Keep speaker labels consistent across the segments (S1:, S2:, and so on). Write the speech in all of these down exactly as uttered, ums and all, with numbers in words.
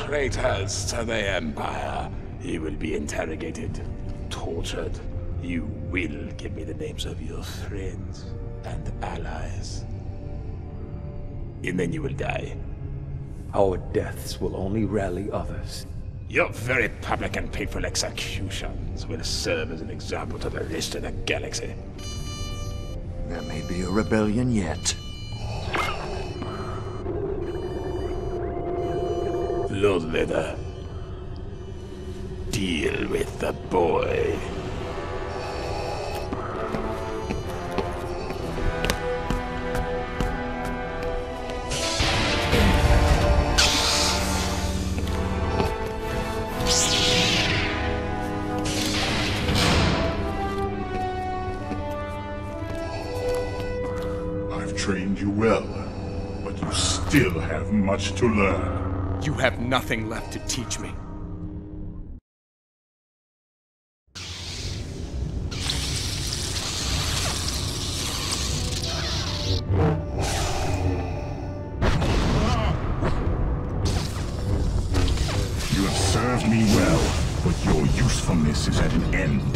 S1: traitors to the Empire. You will be interrogated, tortured. You will give me the names of your friends and allies. And then you will die.
S2: Our deaths will only rally others.
S1: Your very public and painful executions will serve as an example to the rest of the galaxy.
S3: There may be a rebellion yet.
S1: Lord Vader, deal with the boy.
S4: I've trained you well, but you still have much to learn.
S5: You have nothing left to teach me.
S4: You have served me well, but your usefulness is at an end.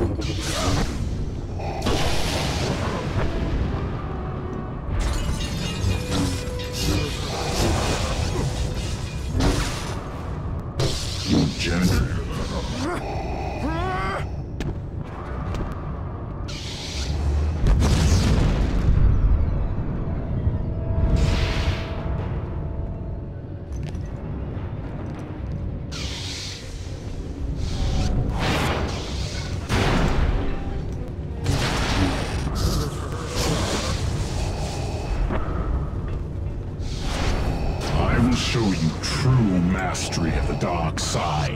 S4: Your journey. I will show you true mastery of the dark side.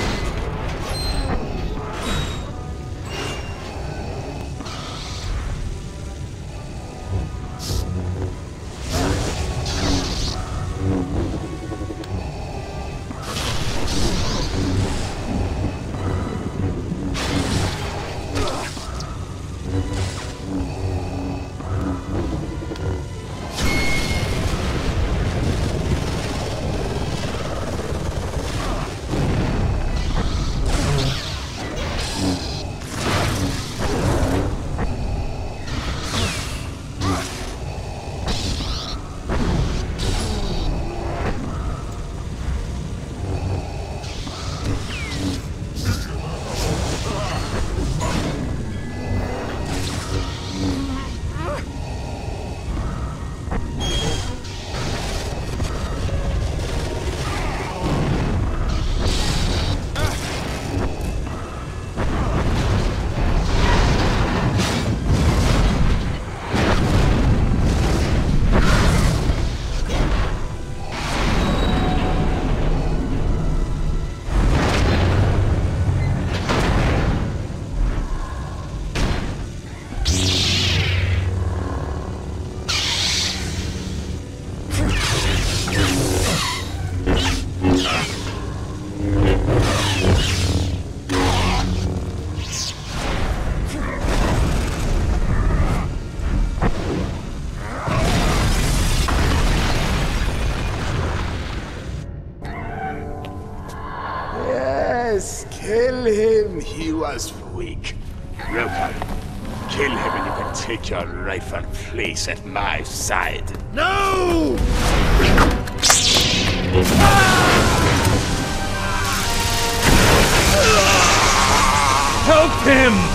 S1: Yes, kill him. He was weak. Rokan, kill him and you can take your rightful place at my side. No!
S5: Help him!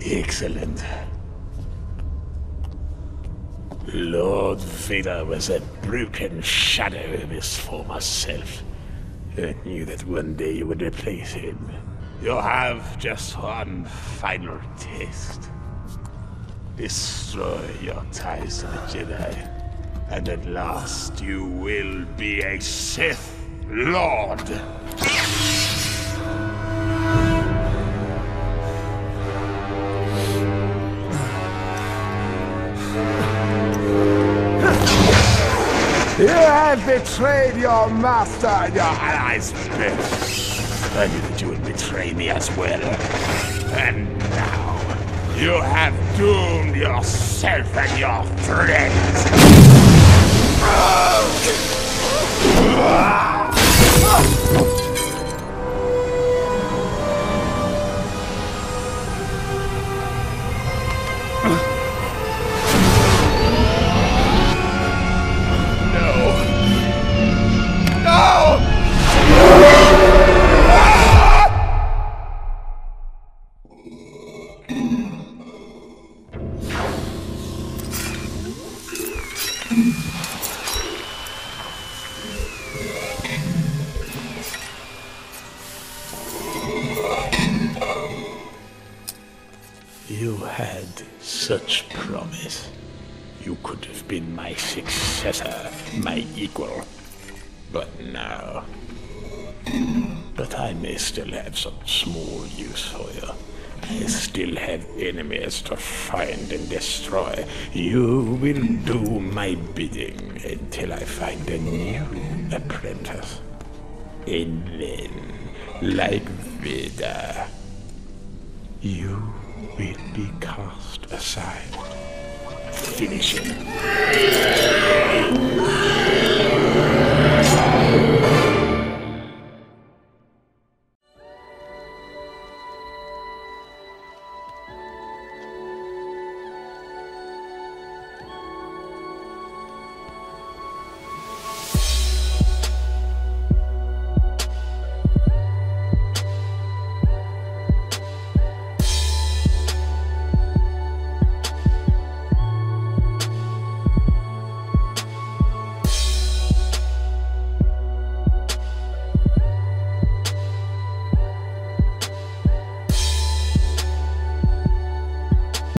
S1: Excellent. Lord Vader was a broken shadow of his former self. I knew that one day you would replace him. You'll have just one final test. Destroy your ties to the Jedi, and at last you will be a Sith Lord. You have betrayed your master and your allies, Biff. I knew that you would betray me as well. And now, you have doomed yourself and your friends. You had such promise. You could have been my successor, my equal. But now... But I may still have some small use for you. I still have enemies to find and destroy. You will do my bidding until I find a new apprentice. And then, like Vader, you will be cast aside. Finish him.